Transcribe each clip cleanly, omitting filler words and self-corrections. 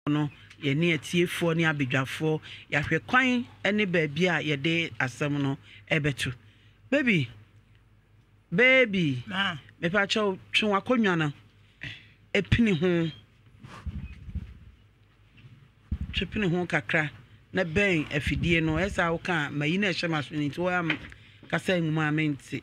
no ye ne atiefo ne abedwafo ya hwe kwan ene baabi a ye de asem no ebetu baby ma me pa cho twen akonwa no epini ho chepini ho kakra na ben afidie no esa wo ka mayi na ehye maso ni to am kasa enwuma amenti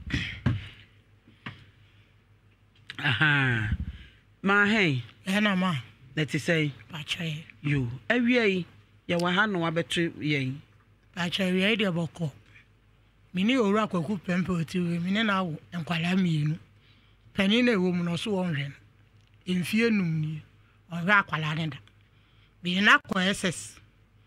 aha ma hey ena ma let's say pache you awie ya wa ha no abetu ye pache wie de boko mini oru akwaku pempe otiwe mini na wo enkwala mienu pani na ewo mu no so wonhwe emfie num ni ohwe akwala ne da bi na ko SS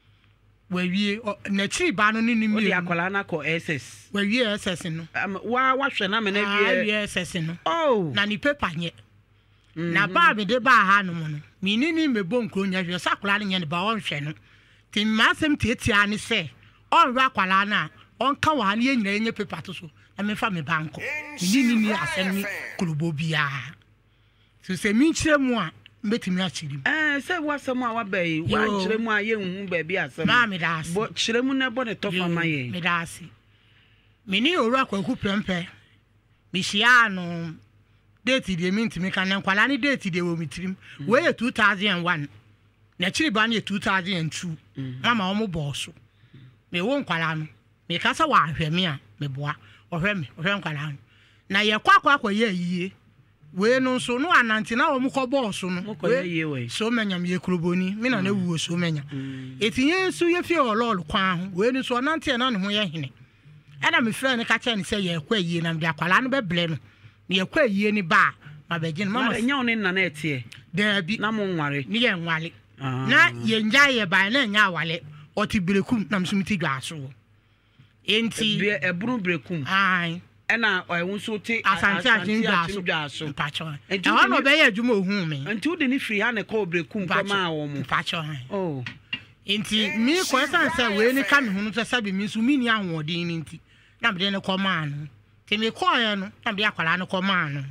wawie na chiri ba no ni mi o akwala na ko SS wawie SS no wa hwe na me na wie SS no oh na ni paper nye na ba be de ba ha no no mini ni mebo nkro nya hwe sakwala ne nye ne ba wonhwe no tin masem tietia ne se onhwe akwala na onka wa ne nyina enye paper to so na me fa me banko ni asem ni klubo bia so se mi nkyere mu a mbetimi akyiri se wasem a wabai wa nkyere mu a ye hu ba bi asem ma me das bo kyere mu na bo ne tofa ma ye me das mini oru akwaku prempe mi hia no date de mi ntimi kan nkwala ni date de wo mitrim we 2001 na kyiri ba ne 2002 mama omo boso me wo nkwala no me kasa wa ahwe me a me boa ohwe nkwala no na ye kwakwa ye yie we no so no anante na wo mko boso no we so manyam ye kroboni me na wuo so manya etinye nsu ye fie olol kwa ho we no so anante na ne ho ye hene ada me frɛ ne ka kye ne sɛ ye kwa yie na de akwala no beble no ne ye kwa yie ni ba ma begin mama nya one na na etie da bi na mo nware ne ye nwale na ye nja ye ba na nya awale oti brekum na msumiti dwaso enti eburu brekum ai ena ewunso te asante dwaso mpacho e hono be ye adwuma ohun me enti udi ni free ha ne ko brekum koma wo mu mpacho oh enti mi ko esanse we ni ka me hunu so sabi mi so mi ni ahwodin ni enti na me de ne koma no te me ko ye no na me akwala no koma no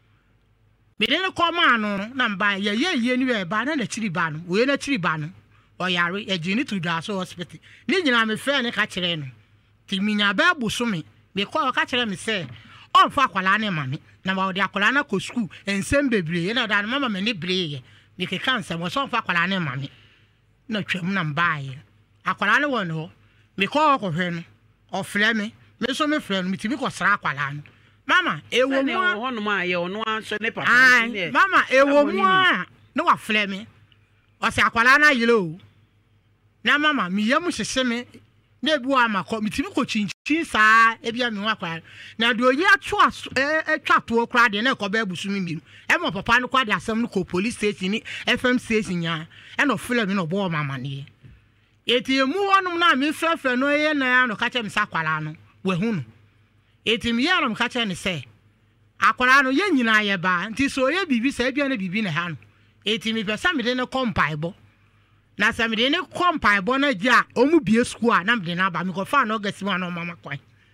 me de ne koma no na mba ye ni we ba na chiri ba no we na chiri ba no oyare ejini to dwaso hospital ni nyina me fe ne ka kire no ti minya ba buso me ko ka kire me se on fa akwala ne mame na ba odi akwala na ko school ensem bebre na da mama me ne breye me ke kansa mo so fa akwala ne mame na twam na mbaaye akwala ne won ho me ko hwe no ofre me so me frɛ no mitimi ko sra akwala no mama ewo mu hono ma ye ono anso ne papa ne mama ewo mu no wa frɛ me o se akwala na yelo na mama mi yam hyehye me na ebu amakọ mitimi ko chinchin saa ebia me wakwa na de oyi atwa to okra de na ko ba busu mi mi e mo papa no kwa de asem no ko police station ni FM station nya e no fele mi no bo mama ne eti emu wonum na mi frefre no ye na ya no ka che mi sakwala no we hu no eti mi ya no ka che ni se akwala no ye nyina ye ba nti so ye bibi sa ebia na bibi na ha no eti mi pesa mi de ne kompaibo na samide ne kompai bona gia omu bie school a na mde na ba mi ko fa no gasi ma no mama kwan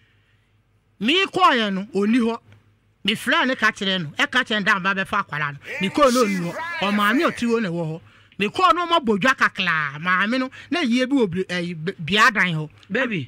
mi ko ye no oni ho mi fla ne ka kire no e ka kire nda ba be fa akwala no mi ko no onu o ma mi otiwo ne wo ho mi ko no mo bodwa kakla ma mi no na yie bi bia dan ho baby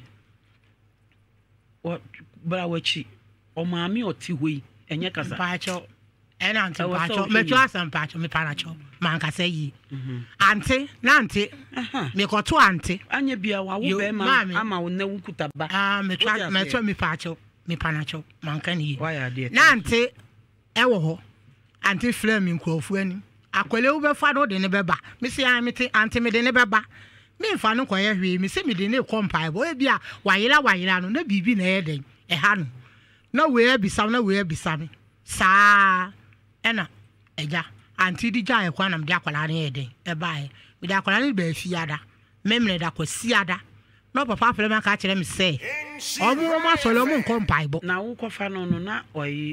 what bra wachi o ma mi otiwo yi enye kasa pa cho ena anti pa cho me cho asam pa cho me para cho man ka say yi ante na ante me ko to ante anya bia wa wo be ma ama wo na wukuta ba me cho me pa cho me pana cho man ka ni why dey na ante e wo ho ante flame nkofu ani akwele wo be fa do de ne be ba me se an me te ante me de ne be ba me fa no koye hwe me se me de ne kompai bo e bia wayira no na bibi na ye den e ha no na we ebisa na we ebisa me saa ena eja anti di ja ekwa na mde akwala na eden e bae mde akwala ni ba fiada memre da kwasiada no papa afere man ka kire me se omo ma solo mo nkompai bo na wo kofa no no na oyi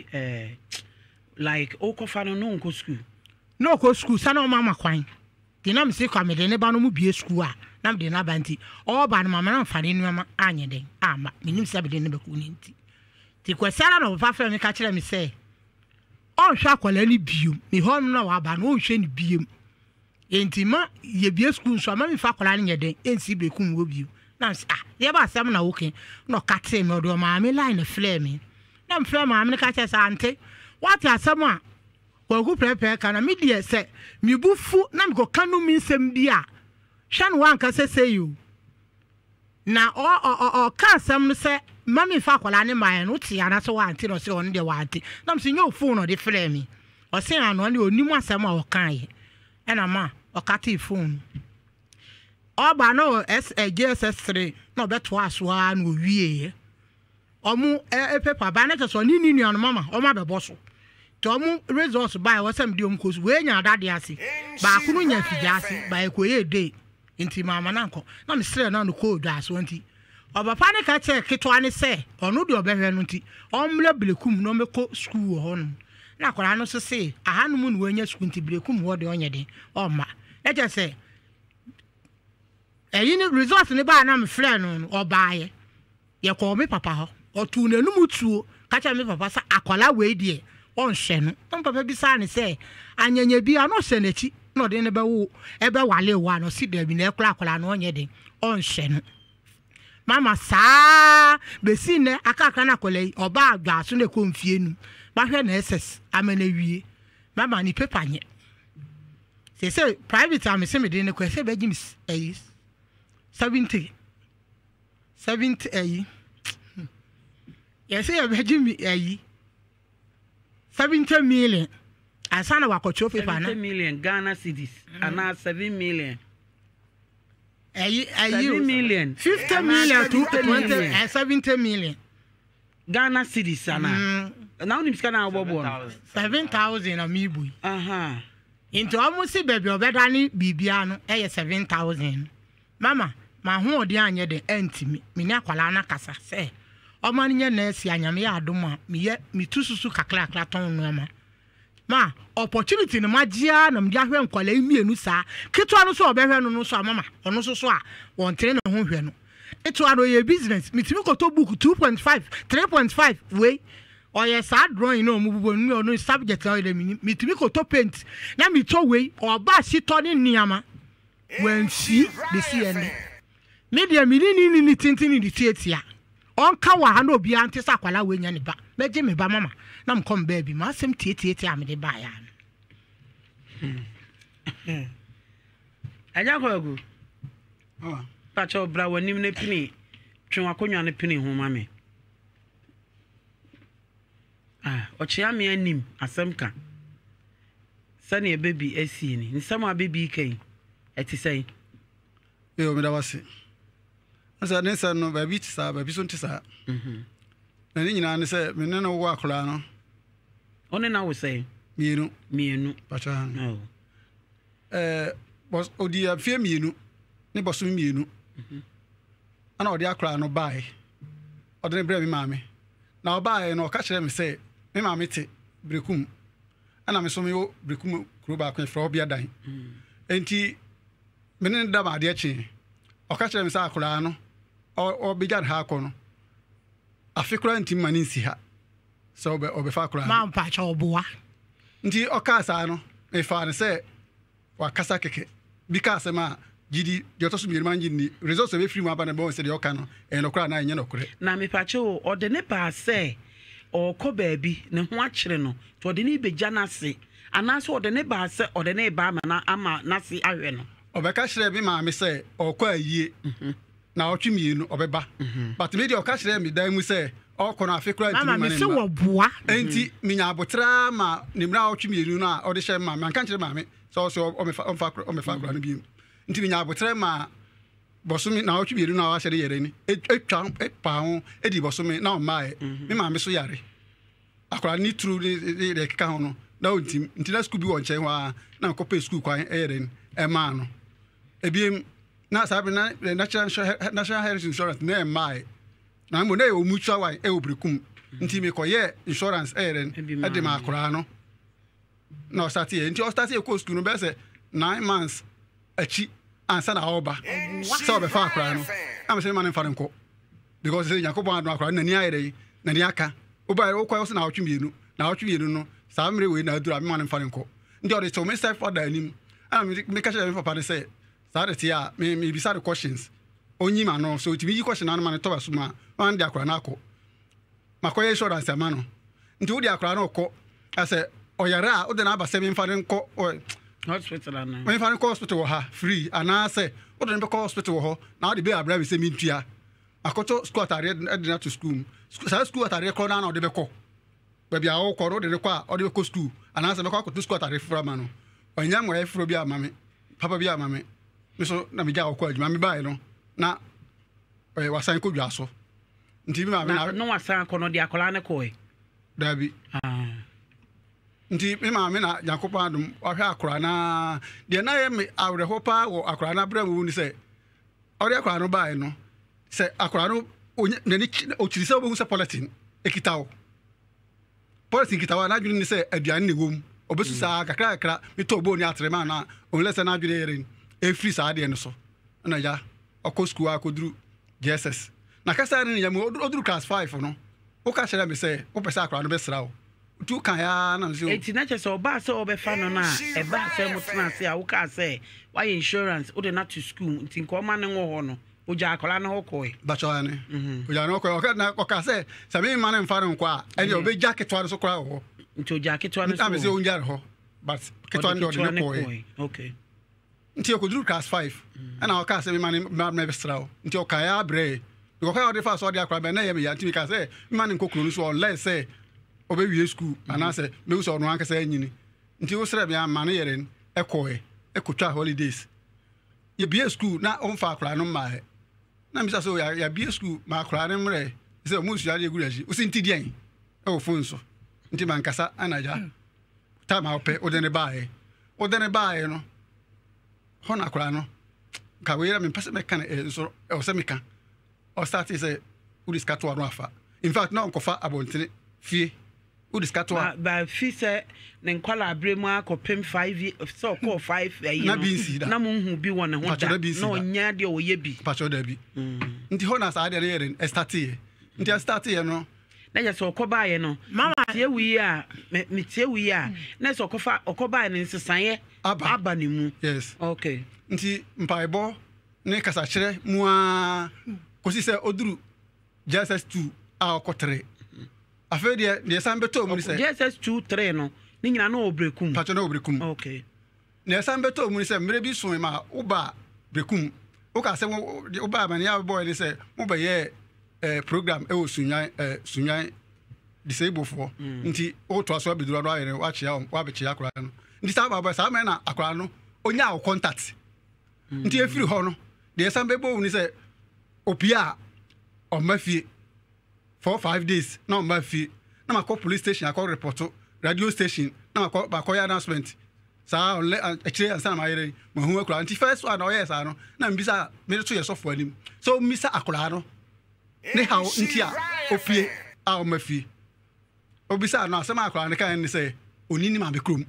like o kofa no no nko school no ko school sa na mama kwan di na me se kwa me de ne ba no mu bie school a na mde na ba nti o ba no mama na mfare ni mama anye den ama minim se be de ne be ku ni nti ti kwasiada no papa afere me ka kire me se on hwa kwala ni biom mi ho no wa ba no hwe ni biom Entima ye bie school so ama me fa akwala ne yeden ensi bekum wo bio na ye ba asem na woken no kate me odo ma me line flare me na flare ma me ka che sa ante what asem a ko prepare kana me die se me bufu na me ko kanu mi nsem bia hwan wan ka se you na o ka asem no se ma me fa akwala ne ma no ti ana so wa ante no se on de wa ante na me se nyo phone no de flare me o se ano ne onimu asem a o kan ye ena ma o kati phone oba no JSS3 no beto aso a no wie omu paper ba na so ni anu mama o ma bebo so to omu results by wo sam di omkos we nya adade ase ba ko no nya fija ase ba ekoye day nti mama na nko na me sere na no code aso nti oba pa ne ka che keto ane se onu de obehwe no nti omle blekum no meko school ho no na kwara no so se ahanu mu no wanya school nti blekum ho de onye de o ma e je se ni results ni ba na me frɛ no obaye ye ko me papa ho otu na num tuo ka cha me papa sa akwala we die on hye no on papa bi sa ne se anyanya bi ano hye nachi no de ne be wo e be wale wa no si da bi na ekura akwala no onye de on hye no mama sa be si ne akaka na akwala yi oba agba so ne ko mfie nu ba hwe na ss amana wie mama ni paper nye se private am se me de ne ko se be gimi 70 ayi yes ya beji mi ayi 70 million asana wakocho paper na 70 million Ghana cedis ana 7 million ayi 7 million 50 million to 20 and 70 million Ghana cedis ana now ni msika na obobo 7,000 amibu aha into almost baby obeda ni bibia no 7,000 mama ma ho odi anye de antimi me ni akwala na kasa se o ma nye na esi anyame ya adom a me tususu kakra ton no ma opportunity no magia na me ahwe nkwala mienu saa keto no so obehwe no so mama ono so a won tere na ho hwe no eto ado ye business me timi ko to book 2.5 3.5 we o ye sa drawing no mu bubo no subject o de me timi ko to paint na me to we o ba si to ni niama when she the CN media ni tintin di tietia on ka wa ha no bia ante sakwala we nya ne ba meje me ba mama na mkom ba bi ma asem tietia me de ba ya aja ko agu pa cho bra wanim ne pini twen akonwa ne pini ho ma me o chia me anim asem ka sane e baby asi ni nsam a baby kai eti say yo me da wase asa ne sa no ba bi tisa ba bi so ntisa na ni nyina ne se me ne no wo akora no one na wo say mienu pacha no boss odi afie mienu ne boss mienu ana odi akora no bai odi ne bre mi maame na obai no ka kire me se me maame te brekum ana me so me yo brekum kuro ba ko fra obia dan enti menen da ma de chi o ka kire me sa akora no o be jan ha ko no afikura nti mani nsi ha so obe fa akora ma mpa cha oboa nti o ka sa no e fa ne se wa kasa keke because ma gidi de to so mi man gidi results e be free ma ba na be se de o ka no e no kura na enye no kure na me pa che o de ne pa se o ko baabi ne ho akire no to de ne be jana se anaso o de ne ba se o de ne ba ma na ama na se ahwe no obeka kire bi ma me se o ko ayie na o twimienu obeba but me de o ka kire mi dan mu se o ko na afikura nti mama me se wo boa enti minya abotra ma nimra o twimienu na o de hye ma me kan kire ma me so o me fa kura no bi nti minya abotra ma bosumi na o twimienu na o hye de yere ni etwa pa ho edi bosumi na o mae me ma me so yare akora ni true de keka ho no na o nti na school bi won chen wa na ko pe school kwan yere ni e ma no ebiem na sabe na national health insurance na mai na mo na e o mutual wan e obrekum nti me koye insurance eren e de ma akora no na o start e nti o start e ko school no be se 9 months achi ansa na oba so be fa akora no am se man fa nko because se yakobo adu akora na ni ayere na ni aka oba o kwa o se na otwemienu no sa mre we na adura me man fa nko nti o de so me self for da anim me catch them for party say. Started here, me beside the questions. Only man no, so to me question and man to asuma. Man dia kura na ko. Makoye insurance amano. Nti dia kura na ko. I say oyara o de na aba 7 fa nko hospital na. When fa nko hospital ha free and I say o de nko hospital ho na o de be abra be say me ntua. Akoto school atare edina to school. School atare ko na o de be ko. Baby a o ko o de ko a o de ko school. And I say me ko to school atare fra ma no. Onya mo e fro bi amame. Papa bi amame. Me so na me ja o ko adwuma me bae no. Na wasan ko dwa so. Nti me na no wasan ko no de akola ne ko e. Dabi. Nti me na Yakoba adum ohwe akora na de na ye me awre hopa wo akora na bra mu ni se ori akora no bae no se akora no nani ochiri se obo se politin ekitawo politin kitawo na adwini ni se aduane ne wom obesu sa kakra me to obo ni atrema na onlese na adwini yerin e free sa ade no so na ya okọ school akoduru JSS na kasa ni ya mo oduru class 5 no o ka shere me se o pese akora no be sra o tu kan ya na nso eti na che so ba se obefa no na e ba se mo tena se a wo ka se why insurance o de na to school nti nko ma ne ngo ho no o ja akola na ho ko e ba cho ya ne o ja no ko na o ka se sabi ma ne mfa no nko a e de obe jacket wa so kora ho nti o jacket wa no so ta me se o njar ho but ketwa ndo de ne ko e okay nti o koduru class 5 ana o ka se ma ne be sra o nti o ka ya bre ko ka o de fa so de akora be na ye me ya nti ka se ma ne nkokuru no so unless say obe wie school anase me so no anka say nyini nti wo sra bia ma ne yeren ekotwa holidays ye bia school na on fa akora no ma he na mi so ya bia school ma akora ne mre se mo su ya de guraji o si nti dian e wo phone so nti man kasa anaja ta ma ope o de ne bae no ho na akora no ka we ra me pase me kan so o se me kan o start say u diskato aro afa in fact na onkofa abontene fie u diskato ba fi se ne nkwala abremu akopem 5 so call 5 ayi na bi nsi da na mo hu bi won ne ho da na onya de o ye bi pacho da bi nti ho na sa de yeren start ye nti start ye no na je so okoba ye no mama tie wi a me tie wi a na so okofa okoba ne nsesan ye aba ne mu yes okay nti mpaibo ne kasa kire mu a kosi se oduru JSS 2 a okotre afa de sambe to mu ni se JSS 2 3 no ni nyina na obrekum pacho na obrekum okay ne sambe to mu ni se mre bi so ma uba brekum o ka se uba ma ne ya boy ni se mo be ye program e o sunyan disabled for nti o to aso abeduru no ayere wa chia wa be chia akora no nti sa ba sa ma na akora no onya o contact nti e firi ho no de sambe bo ni se opia o mafie 4-5 days na o mafie na ma police station akọ report radio station na ma ko announcement sa onle actually ansa ma yere ma hu akora nti first one o yes ano na mbisa me to yeso fo anim so mbisa akora no ne ha nti a opie a o mafie obisa no asema akora ne kan ni say onini ma be krom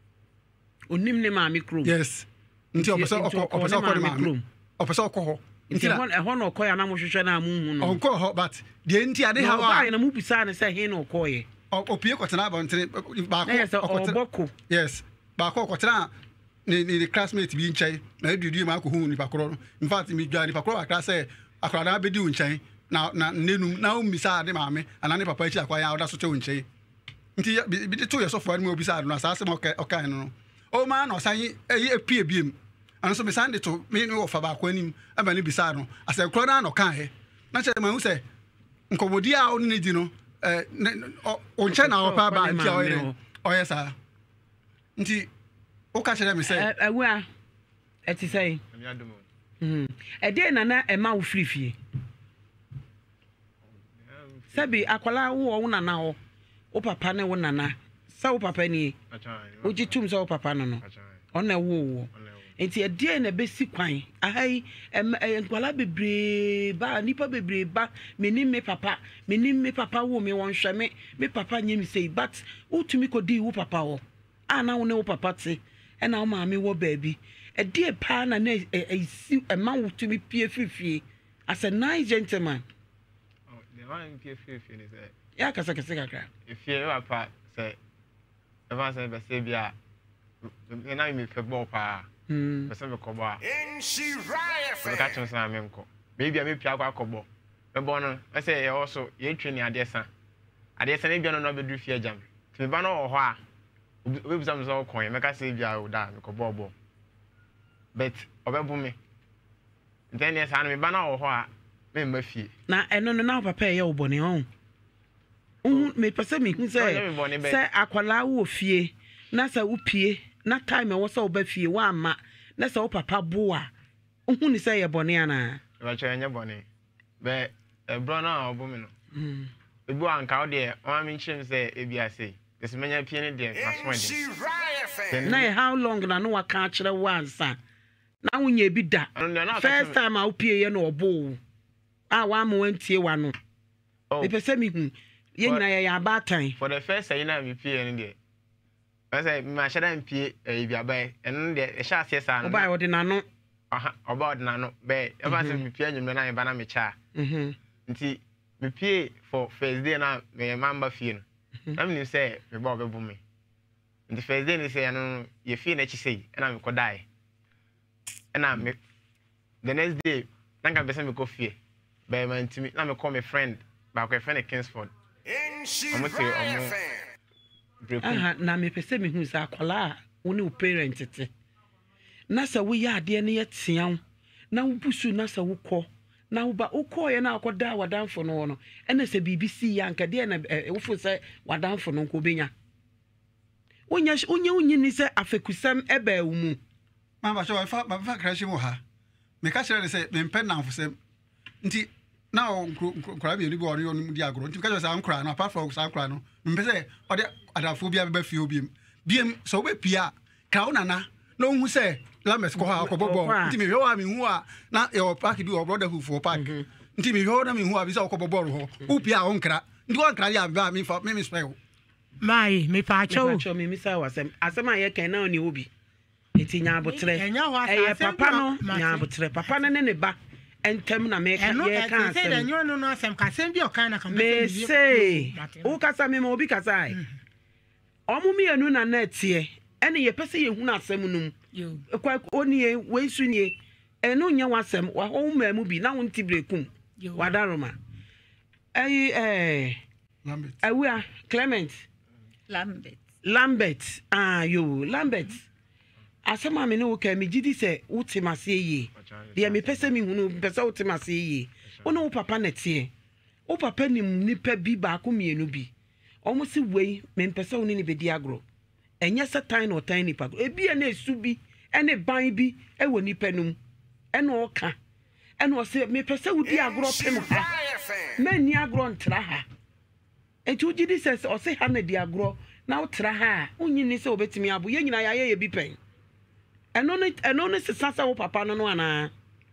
onim ne ma me krom yes nti opese okọ ma krom opese okọ ho nti ho no okọ ya na mo hwehwe na mu hu no onko ho but de nti ade ha wa na mu bisa ne say he no okọ ye opie ko tena ba ntene ba ko yes ba ko tena ni classmate bi nchai na edudu ma ko hu ni pakoro in fact mi dwa ni pakoro akra say akra na be di nchai na nenum na umisa ade maame anane papa echi akwa ya oda so che nchai nti bi de to yeso fo ani obisa ade no asase mo okan no o ma na osan epie biem anu so be sande to me no ofa ba kwa anim aba ni bisa no ase kro na no kan he na che ma hu se nkomodi a oni ne di no o nche na opa ba nti o yesa nti o ka chere me se ewa eti sei e de na e ma wo frifie sabi akwala wo nana ho o papa ne wo nana sa wo papa ni o jitum sa wo papa no no ona wo enti e de na be si kwan ahai nkwala bebre ba nipa bebre ba menim me papa wo me won hwe me papa nyem sei but utumi ko di wo papa wo ana wo ne wo papa te e na wo ma me wo baabi e de pa na na si e ma wo tumi pie fifie as a nice gentleman man PFF ni say ya kasa kakra if you papa say ever say be say bia na me fe ball pa Person me kobo a. We catch him say me nko. Maybe I me pia kwa kobo. Me bono, I say also ye train adesa. Adesa na bia no be do fie jam. Me ba no ho a. We be some so coin, make I say bia o da me kobo bo. But obebu me. Then yes, me ba na ho a me ma fie. Na eno no na papa ye obone on. Me pese me hu say akwala wo fie na sa wo pie na time wo say oba fie wa ama na sa wo papa bo a hu ni say ye bone ana ba che nye bone be bro na obo me no ebu anka o de o am nchim say ebiase kesi menya pie ne de aswede na how long na no waka kire wansa na wunye bi da first time a wo pie ye no obo a wa mo wantie wa no me pese me hu ye nyina ya abatan for the first say na me pie ne de I say ma shada mpie e bia ba en de e sha ase sa no oba odi nano aha oba odi nano be e ba say me pie nyum na e ba na me cha nti me pie for first day na me mamba fie no na me say me ba obebu me nti first day ni say no ye fie na chi say e na me ko dai e na me the next day na ka be say me ko fie be ma ntimi na me call my friend ba ko friend Kingsford aha na me pese me hu sa akwala woni wo parent tete na sa wo ya ade ne ye tian na wo busu na sa wo kɔ na wo ba wo kɔ ye na akɔda wadanfo no no ene se BBC ya nka de na wo fo se wadanfo no ko benya onye ni se afekusam eba wo mu mama so fa crash mu ha me ka kire se me mpɛ na afosem nti na nkura bi ni bi ori onu di agro nti ka jo sa nkura no apart from sa nkura no me se ode adafo bia be fie obiem so we pia ka una na no hu se lames ko ha ko bobo nti me hwa me hu a na e o park bi o brotherhood for park nti me hwa na me hu a bi se ko bobo ho u pia o nkra ndi o nkra ya ba me fa me spell mai me pa cho me misa wasem asem aye kan na oni obi nti nya abotre e papa no nya abotre papa no ne ba entem na me ka ye kan say the nyo no asem ka sem bi o kan na ka me say o kasa me ma obi kasa ai omumi enu na na tie ene ye pese ye hu na asem num kwa oni we su nie enu nya wasem wa ho ma mu bi na won tibrekum wadaroma Lambert awia Clement Lambert Lambert asema me ne wo ka me gidi se utimase yi de me pese me hunu pese utimase yi ono wo papa na tie wo papa nim nipa bi ba ko mienu bi omo si wei me pese wo ni bedi agro enye satan no tan nipa ebi na esu bi ene ban bi e wo nipa num ene o ka ene o se me pese wo di agro pem ha me ni agro ntra ha enti wo gidi se o se ha na di agro na wo tra ha onyi ni se obetimi abo ye nyina ya ye bi pen eno ne sasa wo papa no no ana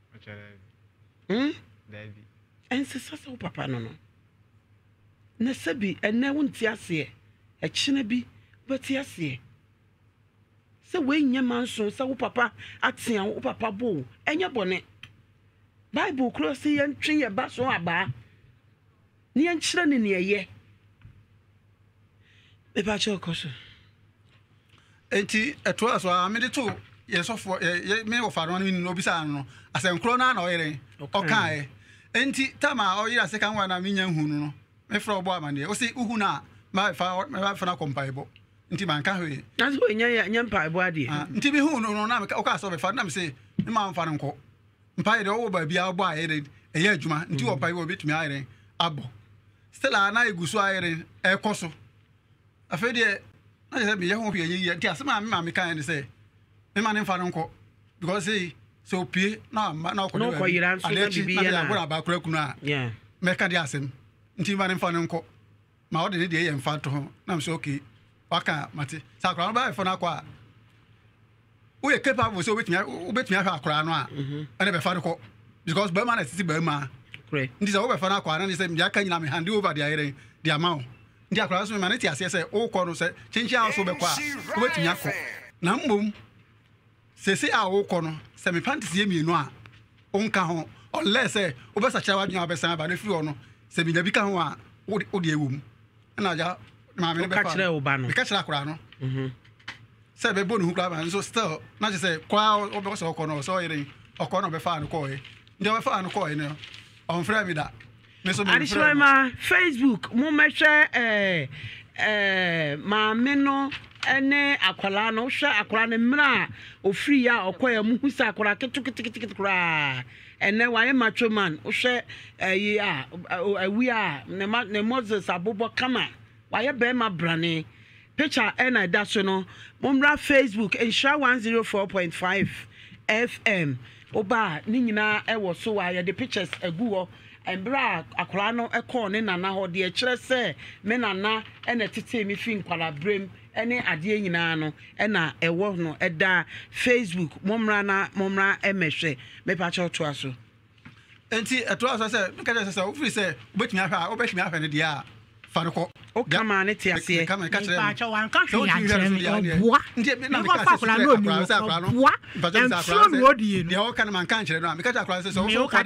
David en sasa wo papa no no na sabi enne wonti ase e kine bi bati ase se we nya manso se wo papa atia wo papa bo enya bone Bible cross ye ntwe ye ba so aba ni en kire ne ne ye e ba cho koso enti eto aso amede to yesofo me ofaro no ni obisa no asenkro na na oyere okae enti tama oyira second one na minya hunu no me fra obo amane o se uhu na ma fa na compaibo nti man ka hwe na so nya mpaibo ade nti bi hunu no na o ka so be fa na me se me ma mfa nko mpai de o ba bia obo ayere eye adwuma nti o pai obi tumi ayere abo stella na egusu ayere ekoso afede na je me ye ho hwe ye nti asema me ma me kan ne se me man mfa nko because say so pie na ko no ko yira nso na bibia na agora ba kura kunu a yeah me ka di asem nti man mfa nko ma o de de ye mfa to ho na me so okay waka mate sakra ba fo na kwa we capable so betimi ha akra no a ene be fa nko because ba man na titi ba ma correct nti so we fa na kwa na ni se me aka nyina me hand over the ayere the amount nti akra so me man ti ase se o ko no se chinchi a so be kwa o betimi akọ na mbom sese a wo ko no se me panties ye mienu a onka ho unless say obesa chawa dwan obesa ba na firi ho no se bi na bi ka ho a wo de ewum na ja ma me be fa ka kire wo ba no ka kire akora no say be bonu kura man so still na say kwa obe so okono so yere okono be fa no ko e nde be fa no ko e no on frɛ me da me so me frɛ ma Facebook mo mehwɛ maame no ene akwala no hwɛ akwala ne mra ofiri ya okoya mu husa akwala ketukitikitikiti kura ene waye macho man hwɛ yi a awi a ne Moses abobo kama waye be ma brane picture ena da so no momra Facebook Nhyira 104.5 FM oba ni nyina ewo so waye the pictures aguwo embra akwala no ekɔ ne nana hɔ de kyerɛ sɛ me nana ena tete mi fi nkwala brem ene ade nyina no ena ewo no eda Facebook momra emehwe me pa kyɛ to aso enti eto aso sɛ me ka kyerɛ sɛ ofiri sɛ obetumi ahwɛ ne dia fa no kɔ o kama ne ti ase kama ka kyerɛ pa kyɛ wan ka hwe ya kyerɛ me boa nti me na ka fa kula no mi boa emfro no odie no de o kan man kan kyerɛ no me ka kyerɛ akora sɛ o ka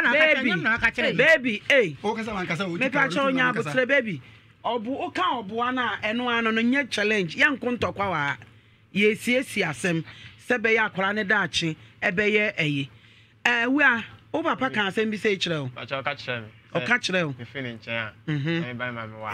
de baby o ka sɛ man ka sɛ o me pa kyerɛ onya abotre baby obu o ka oboa na eno ano no nye challenge ya nkontokwa wa ye siesie asem sɛ be ya akora ne daachi ebe ye eyi we a o papa kan asem bi sɛ kyerɛ o pa kyerɛ ka kyerɛ me o ka kyerɛ o me fini nkyɛn a ba ma me wa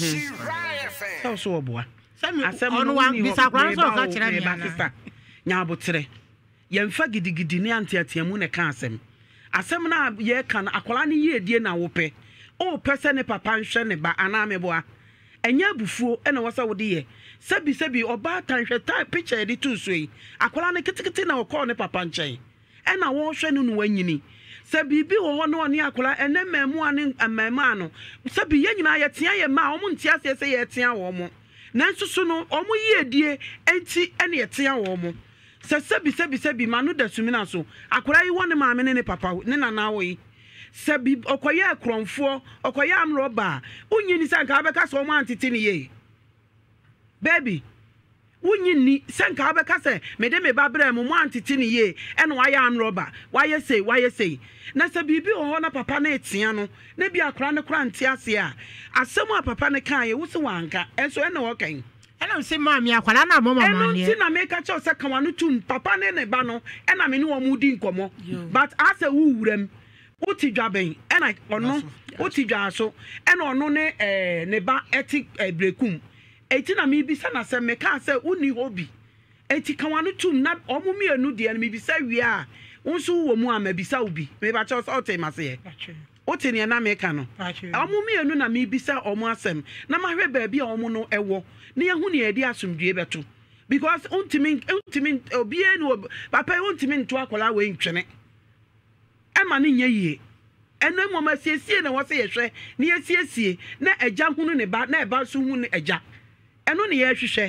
so so oboa asem no wan bisa akora so ka kyerɛ me na nya abotre yemfa gidigidi ne anteatiamu ne ka asem na ye kan akora ne ye die na wo pɛ o pese ne papa nhwe ne ba ana meboa enya bufuo ena wasa wode ye sebi oba tanhwe ta picture di tu so yi akola ne kitikiti na okɔ ne papa nkyɛn ena wo hwe no no wanyini sebi bi wo ho no ne akola ene memu ane amema no sebi ye nyina ye tea ye ma omo ntia se ye tea wo mo nanso so no omo ye die enti ene ye tea wo mo sebi manu da sumina so akola yi wone maame ne papa ne nana wo yi sebi okoye akronfo okoye amroba unyini sanka abeka so mo antiti ne ye baby unyini sanka abeka se me de me babra mo antiti ne ye ene waya amroba waya say na sebi bi ho na papa na etia no na bi akra ne kra ntia ase a asem a papa ne kan ye wusi wanka enso ene wo kan ena se maami akwala na mama ne eno ti na make cho se kan wanu tum papa ne ba no ena me ne wo mu di nkomo but ase wu wuram uti dwaben ena ono uti dwaso ena ono ne ba eti brekum eti na mi bisa na se me ka se uni hobi eti kan wanu tum na omo mienu de na mi bisa wi a unsu wo mu a ma bisa obi me ba cho so te mase uti ne na me ka no omo mienu na mi bisa omo asem na ma hwe ba bi a omo no ewo ne ye hu ne ye di asumdue beto because untimi obi enu papa untimi nto akola we ntwene ema ne nye yie eno moma siesie na wose yehwe ne yesiesie na agya hunu ne ba na eba so hunu agya eno ne ye hwehwe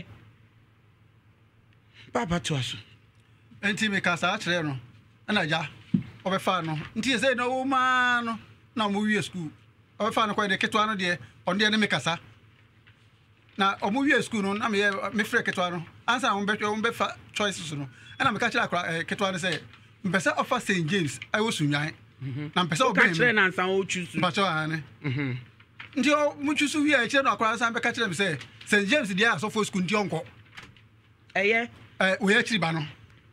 papa to aso enti me ka sa kyerɛ no na agya obefa no nti ye say no wo ma no na mo wie school obefa no kwa de ketwa no de on de ne me kasa na omo wie school no na me frɛ ketwa no ansa wo befa choices no na me ka kyerɛ akra ketwa no say mpesa offer St James I was sunyan na mpesa obi ka kyerɛ na nsan o chusu ba cho ane ndi o mu chusu wi a kyerɛ no akora san be ka kyerɛ me say St James dia aso for school ndi onko eye we ya kyiri ba no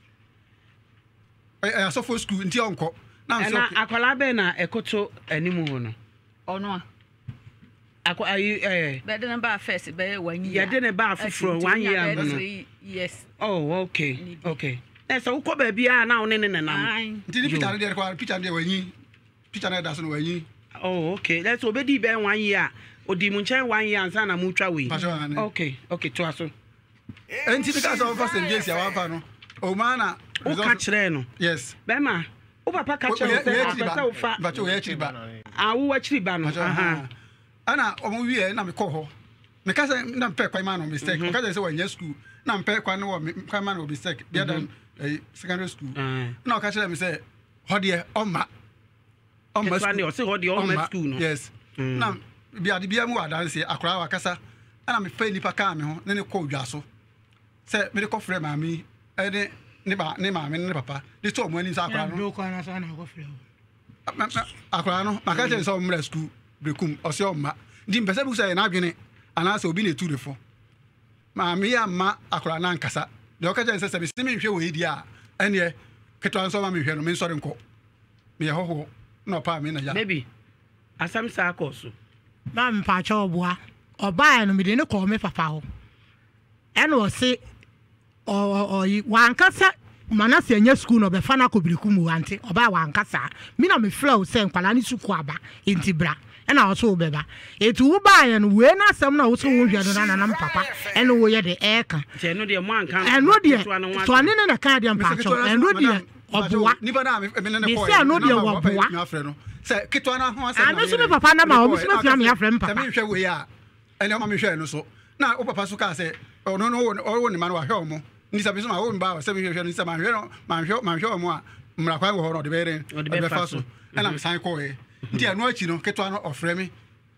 aso for school ndi onko na so akola be na ekoto animu ho no ono ako ayi be de na ba first be 1 year ya de na ba afufuro 1 year no yes oh okay so uko ba bia na one ne nam nti ni picture dey kwa picture dey wanyi picture na da so no wanyi oh okay let's obedi be 1 year odi mu nchen 1 year ansa na mu twa we okay to aso enti because of first James ya wafa no o ma na o ka kire no yes be ma o papa ka kire o fa ba cho we akiri ba wo akiri ba no aha ana o mu wie na me kɔ hɔ me ka say na mpe kwa ma no mistake o ka say wanya school na mpe kwa no kwa ma no mistake the other secondary school na o ka say me say hodie oma school o say hodie oma school no yes na bia de bia mu adanse akora wa kasa ana me fa nipa ka me ho ne kɔ dwaso say me de kɔ frɛ maami ene ne maami ne papa de to mo ani sa akora no ko na sa na kɔ frɛ akora no maka say so mra school brekum o say oma di mpese bu say na adwene ana say obi na tu refo maami ya ma akora na nkasa the occasion says me see me hwe we dia ene keto so ma me hwe no me sori nko me ho no pa me na ya baby asam sa akoso ma mpa cha oboa oba no me de ne ko me papa ho ene o se o wankasa manase anya school no be fa na kobiriku mu ante oba wankasa mi na me flow se nkwala ni suku aba intibra ena o so beba etu wo ba ye no we na asam na wo so wo hwe do na na papa ene wo ye de eka je no de mo anka eno de so ane na ka de mpa cho eno de oboa ni ba na me ne ko se eno de oboa me afre no se keto na ho asam na so me papa na ma o so me fia me afre papa me hwe we ya ene ma me hwe no so na o papa so ka se no o ni ma no wa hwe mo ni sabi so ma wo mba se me hwe ni se ma hwe no ma hwe mo a mra kwa wo ho no de be fa so ena me san ko e nti anu achi no keto no ofre me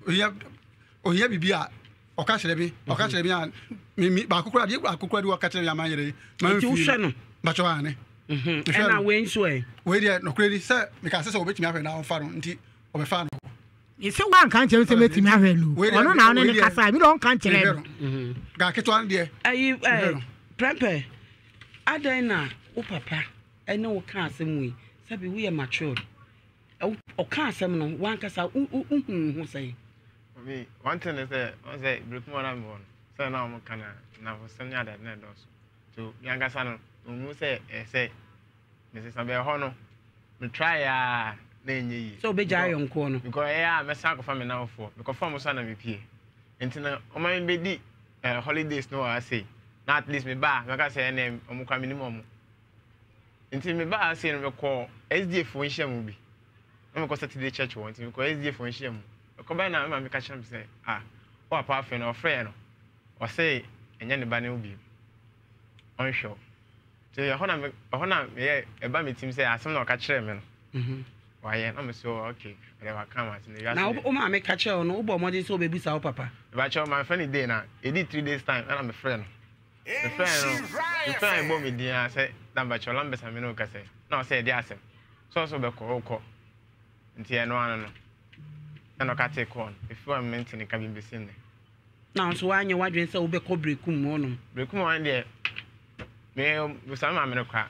oya bibia oka kire bi a mi ba akukura di oka kire ya ma yere ma fi wo no ba cho ane ena we nso e we dia no kure di se me ka se obetimi ahwe na onfa no nti obefa no ise wan kan kire se metimi ahwe nu ono na ono ne kasa mi don kan kire ga keto an die ayi prepare adan na wo papa ene wo ka asem wi sabi we matured o ka asem no wan kasa hu say me one thing is that I say breakmo na me won say na mo kana na for sem nya that na do so yan kasa no mu say me say sabe ho no me try na enye yi so be ja yon ko no because me sa ko fa me na for because fa mo so na me pie entina o ma be di holidays no I say na at least me ba me ka say na o mo kwa minimum entina me ba say no me call SDF fo nhia mu bi me ko Saturday church won entina me ko SDF fo nhia mu ko ba na me ka chem say o apa afa no frɛ no o say enya ne ba ne obi on show so hona me e ba me tim say asem na o ka kyerɛ me no why na me so okay they were come at me na o ma me ka kyerɛ no o bo mo so bebusa o papa ba kyerɛ my funny day na e di 3 days time na me frɛ no me frɛ no bo me dia say na ba kyerɛ lambesa me no ka say na o say dia asem so be ko nti eno ano no and I take on if you are maintaining a cabin besin. Now, so I know what you say, Obe Cobricum monum. Bricum one day. May with some America.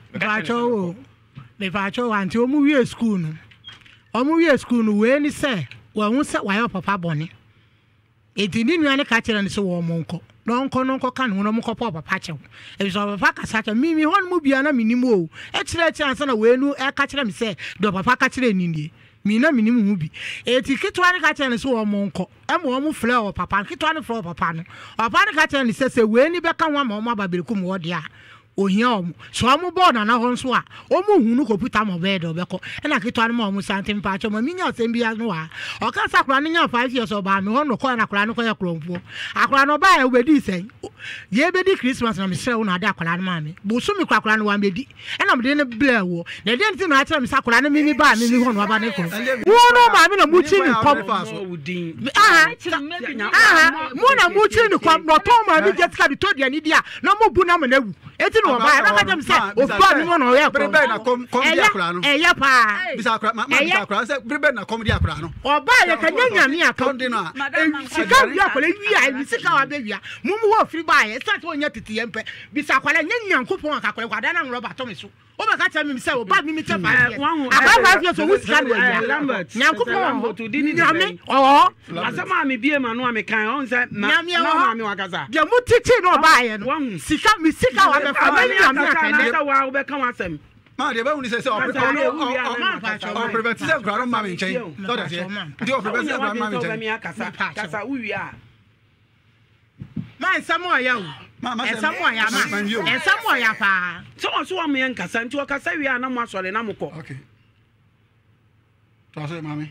The Pacho until movie school. Or movie school, where any say, well, won't set why papa bonnie. It didn't really catch it and so warm monko. No can one more papa patcho. It was of a pack such a mimi one movie and a minimo. Extra chance on a way no air catcher me say, do papa catch it in India. Mina minimum bi etiketwa ka kye ne so wo monko emo mo fle o papa ketwa ne fle o papa no papa ne ka kye ne se we ni beka wa ma mo ababelikum wo de a ohia o so mo board na ho nso a o mo hunu computer mo be do beko e na ketwa ne mo santem pa cho ma minya sem bia no a o ka sakura ne nya 5 years o ba me ho no ko na akura no ko ya krompo akura no ba e obedi sen ye bedi Christmas na me sere wo na da akura no ma me bo so me akura no wa me di e na me de ne ble wo na de nti na akira me sakura ne mimi ba mimi ho no ba ne ko wo no ma me na mu chi ni kom mo na mu chi ni kom no to ma me get ka bi to dia ni dia na mo bu na me na wu eti no ba e ba ka dem se o ba mi no ya ko brebe na kom di akura no ya pa bisa akura ma bisa akura se brebe na kom di akura no o ba ye ka nyanya mi aka ndi no a sika wi akura wi a mi sika wa be wi a mu wo firi ba ye start wo nya titi yempe bisa akura nyanya nkopon akakora kwada na nro ba to me so o ba ka tell me say o ba mi te fa aba so wo sika no ya nyankopon to di ni nyame o asama mi bie ma no a me kan on say na ma mi wakaza de mu titi no ba ye no sika mi sika wa be fa me nyame akane sa wa be kan wasem ma de ba uni say o prevent say kra no ma me nchen so that say di o prevent say kra ma me nchen kasa uwi a man samoa ya o samoa ya ma samoa ya pa so am yan kasa nti o kasa wi a na mo asore na mo ko okay to say mami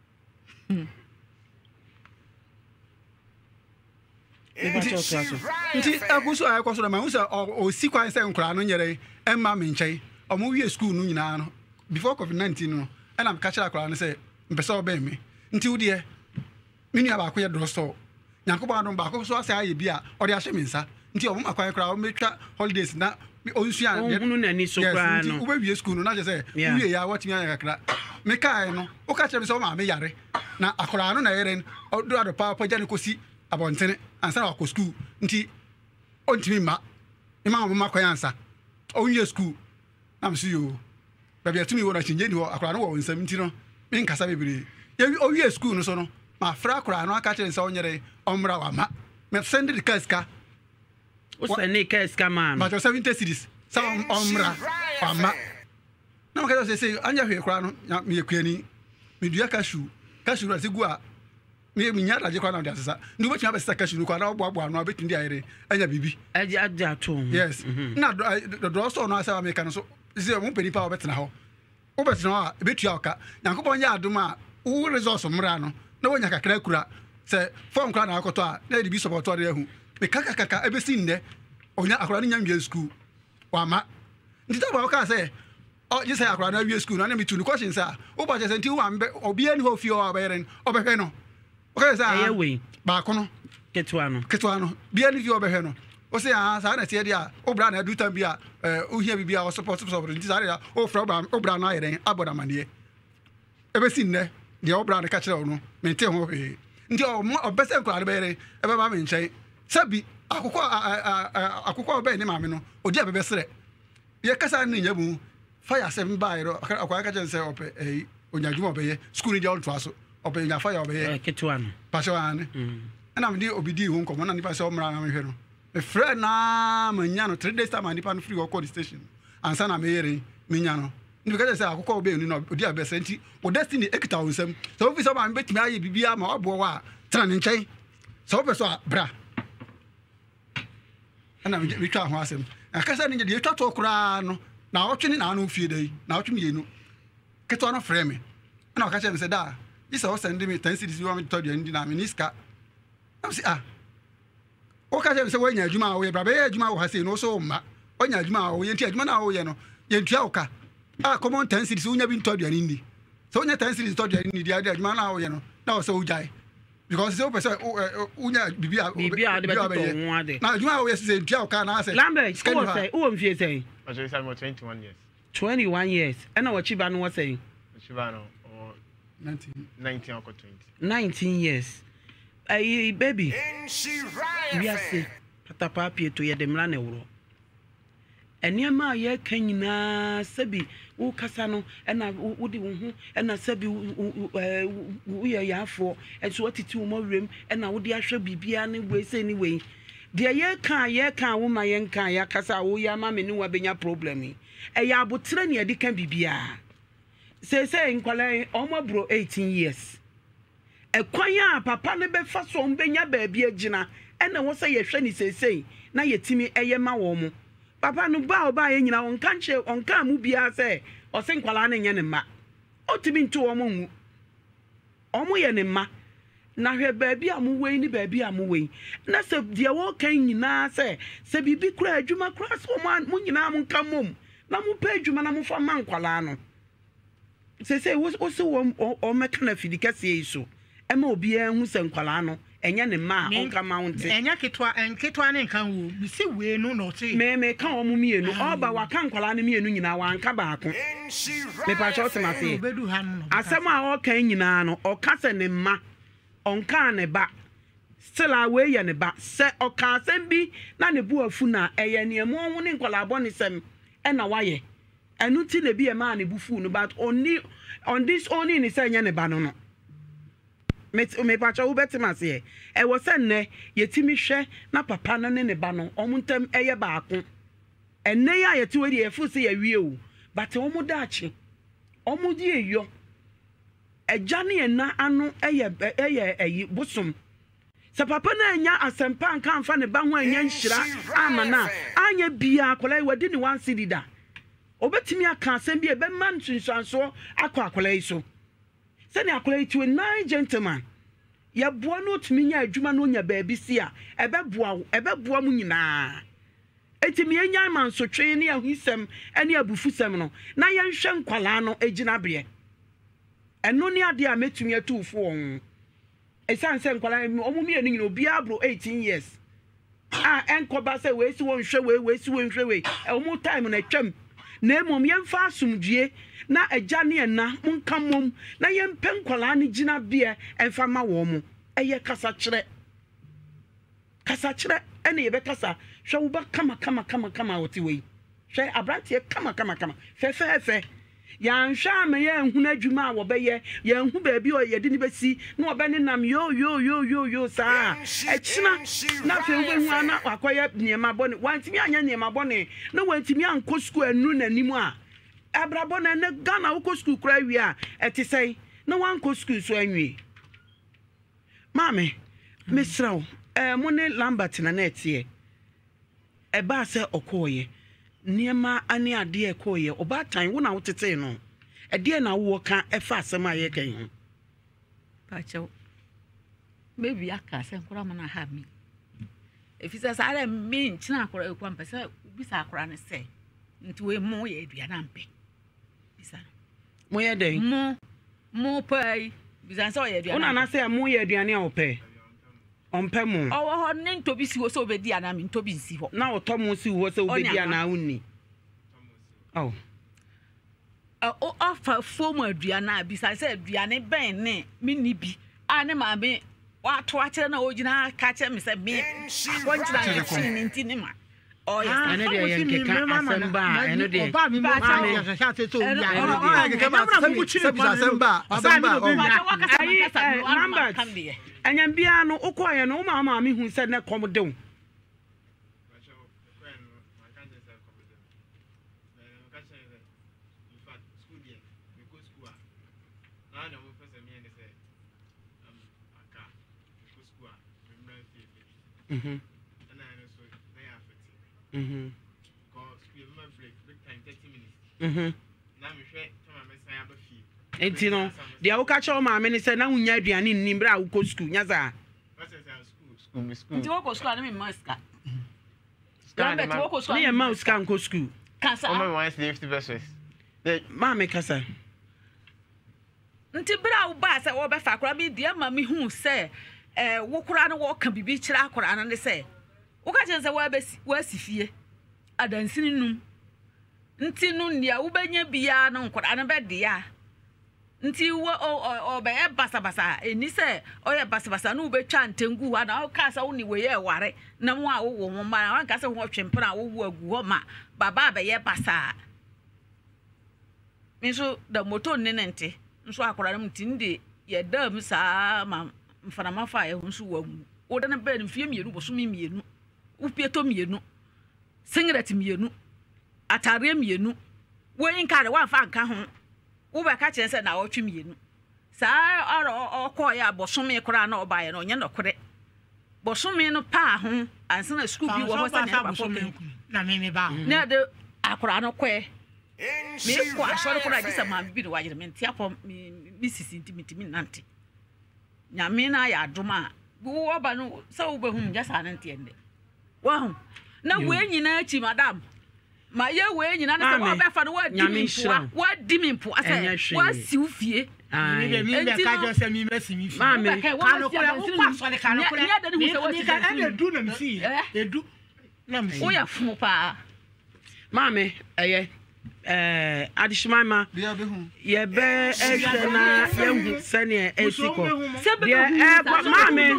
nti aguso ay ko so ma unsa o si kwan say nkra no nyere emma me nchen o mo wie school no nyina no before COVID-19 no and am catch akra no say mpesa o be me nti wo de me nua ba ko ye drugstore nyankopon adom ba ko so ase aye bi a o de ahye me nsa nti o mo akwan kra o metwa holidays na o nsu a hunu na ni so kra no wo be wie school no na je say wie ya watimi anya kakra me kai no o ka chere so ma me yare na akra no na yere o do ado pa pa jani ko si abontene ansa na ko school nti ontimi ma Ima mo makwansa. O nye school. Am see you. Baby atumi wo na chinje ni ho akora no wo nsam nti no. Me nkasa bebere. Ye o wie school no so no. Ma fra akora no aka kire nsa onyere omra wa ma. Me send the kaska. O send the kaska man. Ma 70 cities. Sa omra wa ma. Na maka say anya hwe kora no me yekuani. Me dua kashu. Kashu ro asigu a me nya raje kwa na dia sesa. Ndu betumi abesa kashu kwa na obo no abetun dia ire. Anya bibi. Aja to. Yes. Na do so no asa America no so. Say mo pedi pa obetena ho. Obetena ho a betua oka. Yankopon ya adom a wo resource mra no. Na wonya kakra kura. Se form kra na akoto a na di support ore ahu. Me kaka ebesi nne. Onya akora ni nyam school. Wa ma. Ndita ba oka say oh, just say akora na wie school na me tu no question say wo ba say nti wo ambe obi ani ho fie o abere obehwe no okay say we ba ko no ketwa no bi ani fie obehwe no o say sa na tie dia o bra na do tam bi a o hia bi a o support nti sa dia o fra o bra na yeren aboda mane ebe si nne dia o bra na ka kire o no me nte ho he nti o bese akora na bere ebe ba me nchen sabi akukọ obe ni maame no odi abebe sere ye kasa ni nyabu fire 7 by ro akwa ka jense ope onyadwuma obeye school dia onto aso ope nya fire obeye ketwa no pasho ane na me di obidi hu nkomo na nipa se omra na me hwe no me frɛ na manya no 3 days time nipa no free go call station ansa na me yere menya no ndi ka jense akukọ obe ni no odi abebe senti o destiny ekita onsam so ofi so ba me betimi aye bibia ma obo wa tra ne nkyɛn so ope so bra ana me twa ho asem akasa ne de twa to kura no na otwene na anu fie dai na otweme yenu keto no frɛ me ana aka kyerɛ me sɛ da this was send me 10 cities you want me to do ndi na me niska am say o ka kyerɛ me sɛ wanya adwuma wo ye bra be adwuma wo ha sei no so ma wanya adwuma wo ye nti adwuma na wo ye no ye ntua wo ka common 10 cities unya bi to do ndi so unya 10 cities to do ndi dia adwuma na wo ye no na wo sɛ wo jai because so person unya bibia de beto ho ade na adwuma wo ye sɛ ntua wo ka na sɛ Lambert who say who am fie say I say 21 years 21 years and what chiba no what say chiba no or 19 or 20 19 years baby we are say patapa pie to ye demla na woro eniema ye kan nyina sabi wo kasa no na wodi wo hu na sabi wo ye yafo enso watiti wo mawrem na wodi ahwe bibia ne we say ni we de ye kan wo ma ye kan ya kasa wo ya ma me ni wa benya problem e ya abotre ne edi kan bibia say nkwala omabro 18 years ekwan a papa ne be fa so mbenya ba bia gina na wo say ye hwe ni say na yetimi eye ma wo mo papa no ba ye nyina on kanche on kan mu bia say o se nkwala na nye ne ma otimi nto wo mo hu o mo ye ne ma na hwe ba bia mu wei ni ba bia mu wei na se de wo kan nyina se bibi kura adwuma kura so mo nyina mo kan mom na mo pa adwuma na mo fa man kwala no se wo so o meka na fidika se yiso e ma obi hu se nkwala no enya ne ma on ka ma wonte enya ketwa ne nkan wo bisi we no no te me kan o mu mienu oba wa kan kwala ne mienu nyina wa anka baako me pa cho sema se asem a o kan nyina no o ka se ne ma on kan ne ba still away ye ne ba se o ka asem bi na ne bu afu na eye ne mu ho ne nkwala abo ne sem e na waye enu ti ne bi e ma ne bu fu no but on this only ni se nya ne ba no no me pacha wo betima se e wo se nne yetimi hwe na papa no ne ba no omuntem eye baako enne ya yeti we de efu se ya wie o but omu daachi omu di eyo eja ne na anu eye eyi busum se papa na anya asempa nka amfa ne ba ho anya nhira amana anya bia akola wadi ni 1 cedi da obetimi aka asem bi e be man tunsanso akola iso sani akola to 9 gentlemen ya boa no tumi nya adwuma no nya baabi si a ebeboa mu nyina etimi enya mansotwe ne ahuisem ene abufusem no na ye nhwe nkwala no egina bre eno ne ade a metumi atufo won esanse nkwala omumi enu nyina obi abro 18 years enkoba se we si won hwe we si won hwe we omu time na twam na emom yemfa asumdue na agya ne na monkamom na yempe nkwala ne gina bia emfa ma wo mo eye kasa kire ene yebe kasa hwɛ wo ba kama wote wei hwɛ abranteɛ kama fɛfɛɛfɛ yɛanhwɛ ama yɛnhu adwuma a wɔbɛyɛ yɛnhu baabi a yɛde ne bɛsi na wɔbɛne nam yo saa ɛkyina na afei wobɛhu a na wakɔyɛ nneɛma bɔne wantumi anyɛ nneɛma bɔne na wantumi ankɔ sukuu anu n'anim a abrabɔ na ne Ghana wokɔ sukuu kora awie a ɛte sɛn na wankɔ sukuu so anwie maame mesrɛ wo mo ne Lambert na ɛteɛ ɛbaa sɛ ɔkɔɔyɛ nneɛma ane adeɛ ɛkɔɔyɛ ɔbaatan wo na wotete no ɛdeɛ na wowɔ ka ɛfa asɛm a yɛka ho pakyɛw baby aka sɛ nkora ma na ha me efisɛ saa dɛ me nkyina akora ekwa mpɛ sɛ bisa akora ne sɛ nti we mo yɛ aduane ampɛ bisa mo yɛ dɛn mo pai bisa sɛ ɔyɛ aduane wona na sɛ mo yɛ aduane a ɔpɛ ɔmpɛ mo ɔwɔ hɔ ne ntobi si hɔ sɛ obɛdi ana me ntobi nsi hɔ na ɔtɔ mo si hɔ sɛ obɛdi ana wonni ɔfa fom aduane a bisa sɛ aduane bɛn ne me ni bi a ne maame wato akyerɛ na ogyina ka kyerɛ me sɛ me akɔnkyerɛ ne kyerɛ ne nti ne ma ɛno deɛ yɛ nkeka asɛm ba a ɛno deɛ ɛnyam biara no wokɔɔyɛ no woma maame hu sɛ ne kɔm de wo enti no deɛ woka kyerɛ wo maame ne sɛ na wonya aduane nnim berɛ a wokɔ sukuu nya saa nti wokɔ sukuu a ne memma sika ne yɛma wo sika nkɔ sukuu maame kasa nti berɛ a wobaa sɛ wɔbɛfa akora bi deɛ ma mehu sɛ wo kora no wɔka bibi kyerɛ akora no ne sɛ woka kyerɛ sɛ woasi fie adansini num nti no nea wobɛnya biara no nkora no bɛdeɛ a nti ɔbɛyɛ basabasa ɛni sɛ ɔyɛ basabasa na wobɛtwa ntengu ha na woka sɛ wo ne wɔyɛ ware na mo a wowɔ mo ma na wanka sɛ ho twempena a wowu agu hɔ ma baba bɛyɛ basaa me nso da moto ne ne nte nso akora no mtin de yɛda mu saa ma mfanama fa yɛ ho nso wamu woda no bɛɛ no mfie mmienu bɔsome mmienu wopieto mmienu singlet mmienu atare mmienu woyin ka de wamfa nka ho wo ba ka kyerɛ sɛ na wɔtwe mmienu saa ɔkɔ yɛ abɔsome kora na ɔba yɛ no ɔnyɛ nɔkore bɔsome no pa ho ansa na school bi wɔ hɔ sɛ ne ba fɔ na me ba na de akora no kɔɛ me kɔ asɔre kora gye sɛ maame bi de wayere me nte apɔ me sisi ntimi nante nyame na ya adoma wo ba no sɛ wo bɛhu ngya saa ne nte ende wahu na we nyina achi madam ma ye we nyina na sɛ wo bɛfa no wadi mi mpo asɛ wasiw fie me be ka jo sɛ mi masi mi fie maame kanu kora wo kwa sɔre kanu kora ya da ne hu sɛ wasi ɛna edu na mi si edu na mi si wo ya fu pa maame ɛyɛ adishimama yɛbɛ ɛhwɛ na yɛhu sɛneɛ ɛsikɔ deɛ maame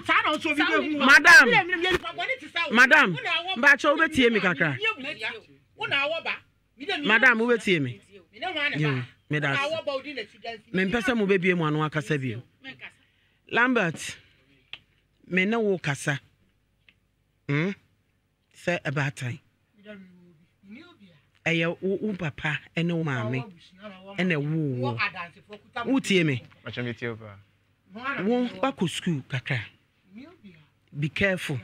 madam mbakyɛ wobɛtie me kakra madam wobɛtie me medas mempɛ sɛ mobɛbie mu ano akasa bio Lambert me ne wo kasa sɛ ɛbaatan ɛyɛ wo papa ɛne wo maame ɛne wo wotie me wo bakɔ school kakra be careful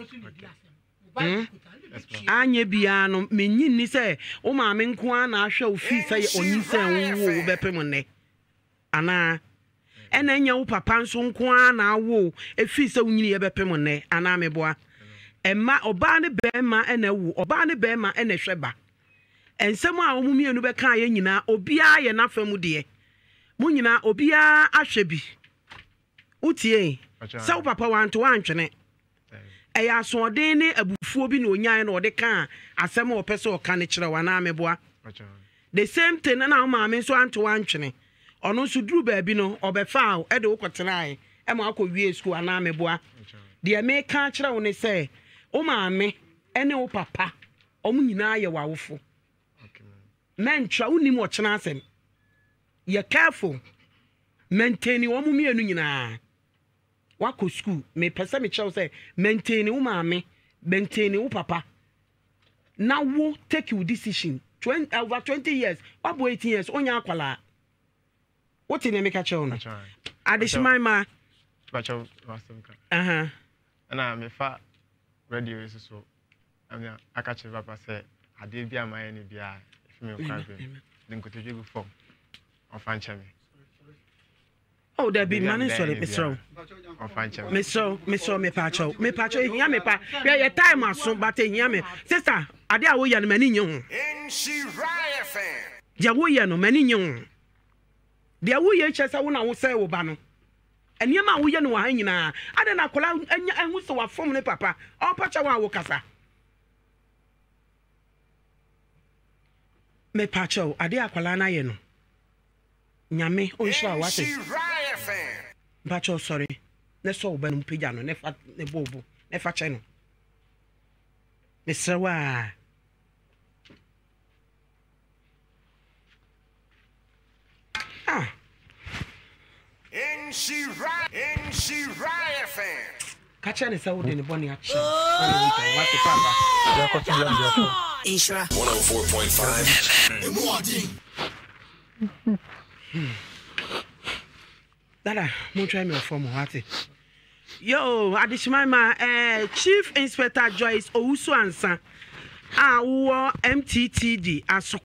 anya biara no menyi ni sɛ wo maame nko a na ahwɛ wo fi sɛ ɔnyinsɛn wo wo bɛpem nnɛ anaa ɛna nya wo papa nso nko a na awo efi sɛ wo nyini yɛbɛpem nnɛ anaa meboa ɛma ɔbaa ne bɛrima ɛna wo ɔbaa ne bɛrima ɛna hwɛ ba ensɛm a wo mumienu bɛka yɛ nyina obiaa yɛ nafa mu deɛ mu nyina obiaa ahwɛ bi utie sɛ wo papa wanto wantwene ɛyɛ asoɔden ne abufuo bi na onyae na ɔde ka asɛm a ɔpɛ sɛ ɔka ne kyerɛ wa na ameboa the same thing na wo maame nso anto wantwene ɔno nso duru baabi no ɔbɛfa ɛde wo kɔtenae ɛma akɔ wie school ana ameboa deɛ me ka kyerɛ wo ne sɛ wo maame ene wo papa omu nyina ye wawofo men twa unim wo chena asem ye careful maintain wo mu mienu nyina wako school me pesa me chew say maintain wo maame maintain wo papa now wo take your decision over 20 years abo 18 years onya akwala what in make a chew no adishimai ma bacho wasumka ana me fa radio is so amia akache papa say ade bia ma ni bia if me kwa be den kotoje go form of anchame oh there be man sorry Mr. of anchame Mr. me pacho hia me pa your time aso but hia me sister ade a wo ya no mani nye ho Nhyira FM dia wo ya no mani nye ho dia wo ye chesa wo na wo say wo ba no eniema wo ye no wa nyina ade na kola anya ehu se wa form ne papa o pacha wa wo kasa me pacho ade akwala na ye no nyame o nshira wa te pacho sorry ne so ba no pija no ne fa ne bobo ne fa che no ne sewa Nhyira FM kacha ne sa wo de ne boni a che what the papa Nhyira 104.5 Dada, mo try me form what? Yo, adishima Chief Inspector Joyce Owusu Ansa. Wo MTTD aso